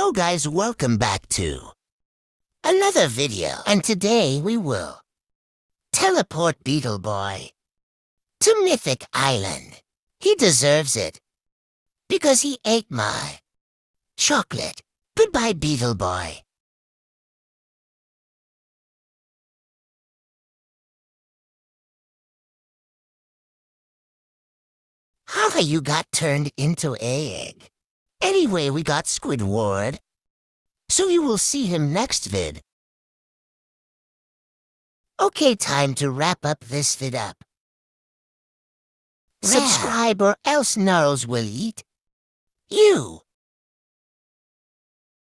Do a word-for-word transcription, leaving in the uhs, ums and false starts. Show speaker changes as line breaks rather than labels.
Hello guys, welcome back to another video, and today we will teleport Beetle Boy to Mythic Island. He deserves it because he ate my chocolate. Goodbye, Beetle Boy. How you got turned into egg? Anyway, we got Squidward, so you will see him next vid. Okay, time to wrap up this vid up. Subscribe or else Gnarls will eat you.